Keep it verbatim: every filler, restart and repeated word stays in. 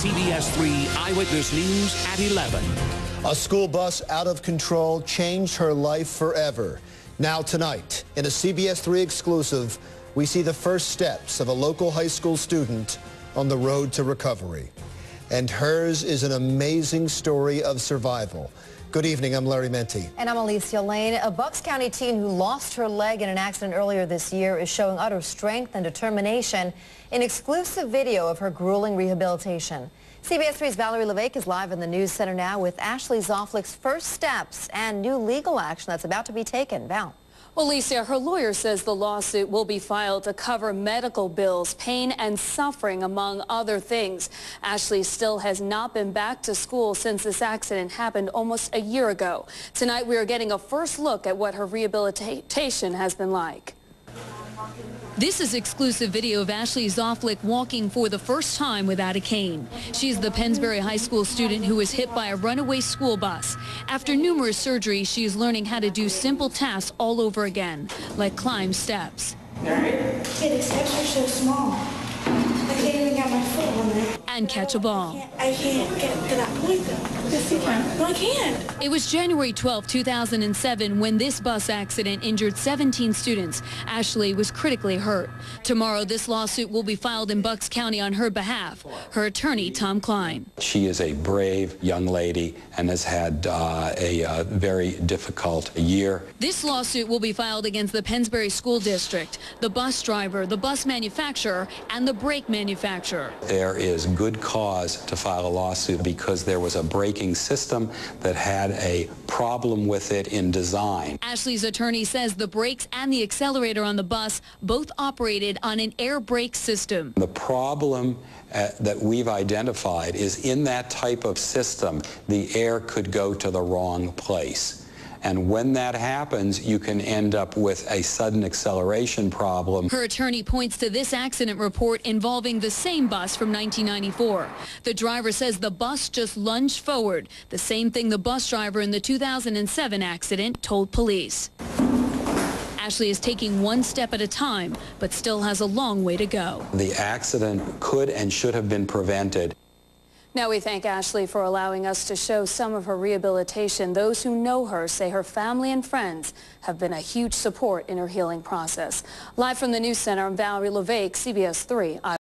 C B S three Eyewitness News at eleven. A school bus out of control changed her life forever. Now tonight, in a C B S three exclusive, we see the first steps of a local high school student on the road to recovery. And hers is an amazing story of survival. Good evening, I'm Larry Menti. And I'm Alicia Lane. A Bucks County teen who lost her leg in an accident earlier this year is showing utter strength and determination in exclusive video of her grueling rehabilitation. C B S three's Valerie LeVake is live in the news center now with Ashley Zoflick's first steps and new legal action that's about to be taken. Val. Well, Alicia, her lawyer says the lawsuit will be filed to cover medical bills, pain and suffering, among other things. Ashley still has not been back to school since this accident happened almost a year ago. Tonight, we are getting a first look at what her rehabilitation has been like. This is exclusive video of Ashley Zoflick walking for the first time without a cane. She's the Pennsbury High School student who was hit by a runaway school bus. After numerous surgeries, she is learning how to do simple tasks all over again, like climb steps. Yeah, the steps are so small. I can't even get my foot on it. And catch a ball. I can't, I can't get to that point, though. Yes, you can. No, I can't. It was January twelfth, two thousand seven, when this bus accident injured seventeen students. Ashley was critically hurt. Tomorrow, this lawsuit will be filed in Bucks County on her behalf. Her attorney, Tom Klein. She is a brave young lady and has had uh, a uh, very difficult year. This lawsuit will be filed against the Pennsbury School District, the bus driver, the bus manufacturer, and the brake manufacturer. There is good cause to file a lawsuit because there was a braking system that had a problem with it in design. Ashley's attorney says the brakes and the accelerator on the bus both operated on an air brake system. The problem uh, that we've identified is in that type of system, the air could go to the wrong place. And when that happens, you can end up with a sudden acceleration problem. Her attorney points to this accident report involving the same bus from nineteen ninety-four. The driver says the bus just lunged forward, the same thing the bus driver in the two thousand seven accident told police. Ashley is taking one step at a time, but still has a long way to go. The accident could and should have been prevented. Now we thank Ashley for allowing us to show some of her rehabilitation. Those who know her say her family and friends have been a huge support in her healing process. Live from the News Center, I'm Valerie LeVake, C B S three.